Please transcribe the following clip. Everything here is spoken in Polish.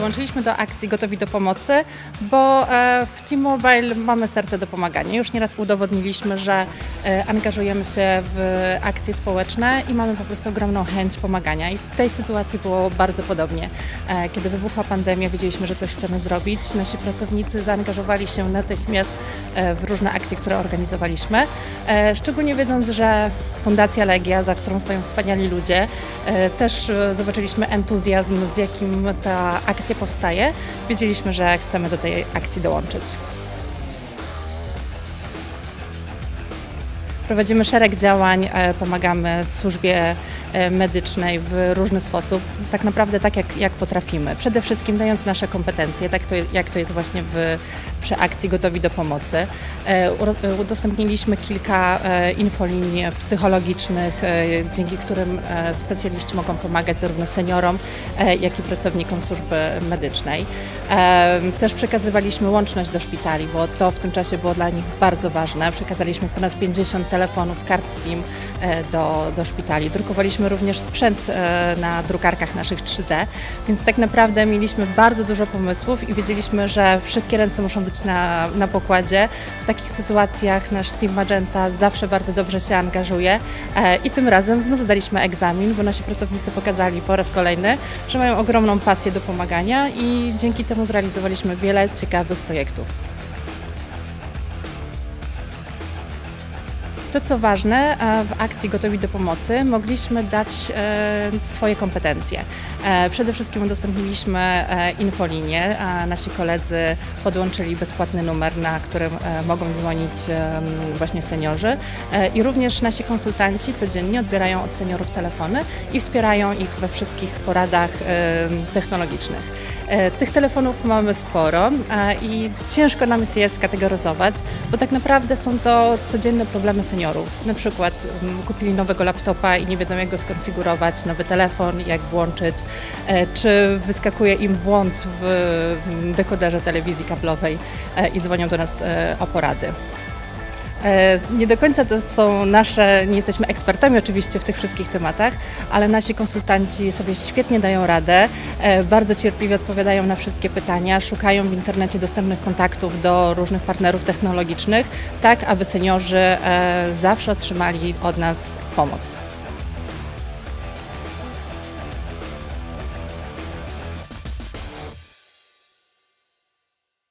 Dołączyliśmy do akcji Gotowi do Pomocy, bo w T-Mobile mamy serce do pomagania. Już nieraz udowodniliśmy, że angażujemy się w akcje społeczne i mamy po prostu ogromną chęć pomagania. I w tej sytuacji było bardzo podobnie. Kiedy wybuchła pandemia, wiedzieliśmy, że coś chcemy zrobić. Nasi pracownicy zaangażowali się natychmiast w różne akcje, które organizowaliśmy. Szczególnie wiedząc, że Fundacja Legia, za którą stoją wspaniali ludzie, też zobaczyliśmy entuzjazm, z jakim ta akcja powstaje. Wiedzieliśmy, że chcemy do tej akcji dołączyć. Prowadzimy szereg działań, pomagamy służbie medycznej w różny sposób, tak naprawdę tak jak potrafimy. Przede wszystkim dając nasze kompetencje, tak jak to jest właśnie przy akcji Gotowi do Pomocy. Udostępniliśmy kilka infolinii psychologicznych, dzięki którym specjaliści mogą pomagać zarówno seniorom, jak i pracownikom służby medycznej. Też przekazywaliśmy łączność do szpitali, bo to w tym czasie było dla nich bardzo ważne. Przekazaliśmy ponad 50 telefonów, kart SIM do szpitali. Drukowaliśmy również sprzęt na drukarkach naszych 3D, więc tak naprawdę mieliśmy bardzo dużo pomysłów i wiedzieliśmy, że wszystkie ręce muszą być na pokładzie. W takich sytuacjach nasz Team Magenta zawsze bardzo dobrze się angażuje i tym razem znów zdaliśmy egzamin, bo nasi pracownicy pokazali po raz kolejny, że mają ogromną pasję do pomagania i dzięki temu zrealizowaliśmy wiele ciekawych projektów. To, co ważne, w akcji Gotowi do Pomocy mogliśmy dać swoje kompetencje. Przede wszystkim udostępniliśmy infolinię. Nasi koledzy podłączyli bezpłatny numer, na którym mogą dzwonić właśnie seniorzy i również nasi konsultanci codziennie odbierają od seniorów telefony i wspierają ich we wszystkich poradach technologicznych. Tych telefonów mamy sporo i ciężko nam jest je skategoryzować, bo tak naprawdę są to codzienne problemy seniorów. Na przykład kupili nowego laptopa i nie wiedzą, jak go skonfigurować, nowy telefon, jak włączyć, czy wyskakuje im błąd w dekoderze telewizji kablowej i dzwonią do nas o porady. Nie do końca to są nie jesteśmy ekspertami oczywiście w tych wszystkich tematach, ale nasi konsultanci sobie świetnie dają radę, bardzo cierpliwie odpowiadają na wszystkie pytania, szukają w internecie dostępnych kontaktów do różnych partnerów technologicznych, tak aby seniorzy zawsze otrzymali od nas pomoc.